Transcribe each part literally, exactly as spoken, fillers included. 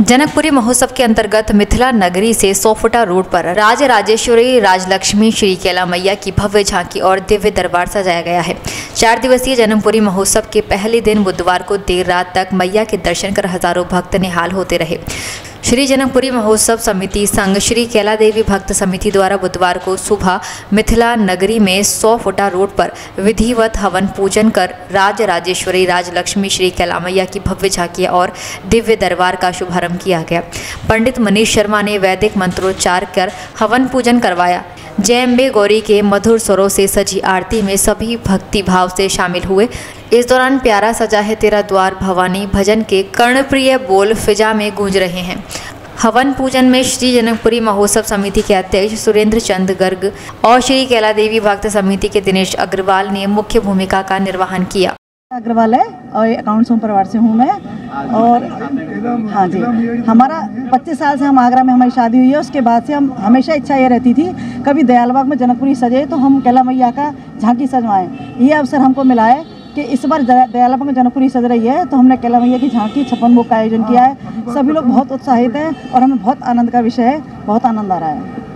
जनकपुरी महोत्सव के अंतर्गत मिथिला नगरी से सौ फुटा रोड पर राज राजेश्वरी राजलक्ष्मी श्री कैला मैया की भव्य झांकी और दिव्य दरबार सजाया गया है। चार दिवसीय जनकपुरी महोत्सव के पहले दिन बुधवार को देर रात तक मैया के दर्शन कर हजारों भक्त निहाल होते रहे। श्री जनकपुरी महोत्सव समिति संघ श्री कैला देवी भक्त समिति द्वारा बुधवार को सुबह मिथिला नगरी में सौ फुटा रोड पर विधिवत हवन पूजन कर राज राजेश्वरी राजलक्ष्मी श्री कैला मैया की भव्य झांकी और दिव्य दरबार का शुभारंभ किया गया। पंडित मनीष शर्मा ने वैदिक मंत्रोच्चार कर हवन पूजन करवाया। जय अम्बे गौरी के मधुर स्वरों से सजी आरती में सभी भक्ति भाव से शामिल हुए। इस दौरान प्यारा सजा है तेरा द्वार भवानी भजन के कर्णप्रिय बोल फिजा में गूंज रहे हैं। हवन पूजन में श्री जनकपुरी महोत्सव समिति के अध्यक्ष सुरेंद्र चंद गर्ग और श्री कैला देवी भक्त समिति के दिनेश अग्रवाल ने मुख्य भूमिका का निर्वहन किया। अग्रवाल है और अकाउंट्स होम परिवार से हूँ मैं। और हाँ जी, हमारा पच्चीस साल से हम आगरा में हमारी शादी हुई है। उसके बाद से हम हमेशा इच्छा ये रहती थी कभी दयालबाग में जनकपुरी सजे तो हम कैला मैया का झांकी सजवाएं। ये अवसर हमको मिला है कि इस बार दयालबाग में जनकपुरी सज रही है तो हमने कैला मैया की झांकी छप्पन भोग का आयोजन किया है। सभी लोग बहुत उत्साहित हैं और हमें बहुत आनंद का विषय है, बहुत आनंद आ रहा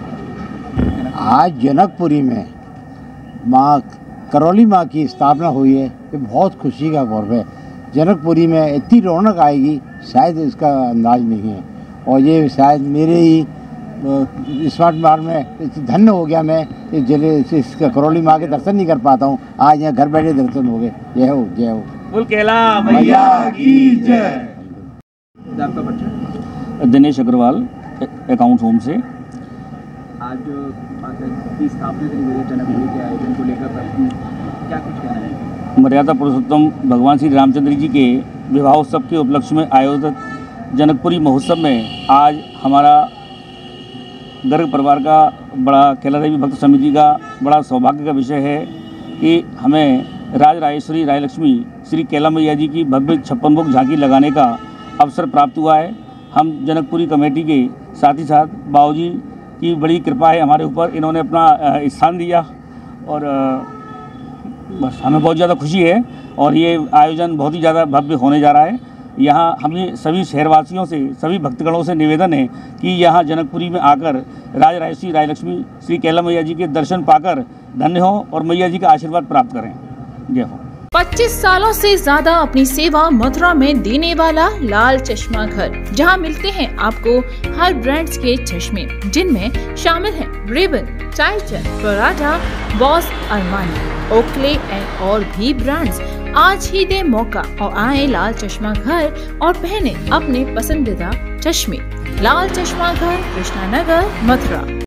है। आज जनकपुरी में माँ करौली माँ की स्थापना हुई है, ये बहुत खुशी का पर्व है। जनकपुरी में इतनी रौनक आएगी शायद इसका अंदाज नहीं है और ये शायद मेरे ही स्मार्ट मार्ग में धन्य हो गया। मैं इस जिले इस करौली माँ के दर्शन नहीं कर पाता हूँ, आज यहाँ घर बैठे दर्शन हो गए। जय हो जय हो बोल कैला मैया की जय। आपका परिचय? दिनेश अग्रवाल अकाउंट्स होम से। आज की स्थापना जनकपुरी के आयोजन को लेकर क्या कुछ कहना है? मर्यादा पुरुषोत्तम भगवान श्री रामचंद्र जी के विवाहोत्सव के उपलक्ष्य में आयोजित जनकपुरी महोत्सव में आज हमारा गर्ग परिवार का बड़ा कैला देवी भक्त समिति का बड़ा सौभाग्य का विषय है कि हमें राज राजेश्वरी राजलक्ष्मी श्री कैला मैया जी की भव्य छप्पन भोग झांकी लगाने का अवसर प्राप्त हुआ है। हम जनकपुरी कमेटी के साथ ही साथ बाबूजी की बड़ी कृपा है हमारे ऊपर, इन्होंने अपना स्थान दिया और बस हमें बहुत ज़्यादा खुशी है और ये आयोजन बहुत ही ज़्यादा भव्य होने जा रहा है। यहाँ हमें सभी शहरवासियों से सभी भक्तगणों से निवेदन है कि यहाँ जनकपुरी में आकर राज राजेश्वरी राजलक्ष्मी श्री कैला मैया जी के दर्शन पाकर धन्य हो और मैया जी का आशीर्वाद प्राप्त करें। जय हो। पच्चीस सालों से ज्यादा अपनी सेवा मथुरा में देने वाला लाल चश्मा घर, जहां मिलते हैं आपको हर ब्रांड्स के चश्मे, जिनमें शामिल हैं Rayban, Titan, Prada, Boss, Armani, Oakley and और भी ब्रांड्स। आज ही दे मौका और आए लाल चश्मा घर और पहने अपने पसंदीदा चश्मे। लाल चश्मा घर, कृष्णा नगर, मथुरा।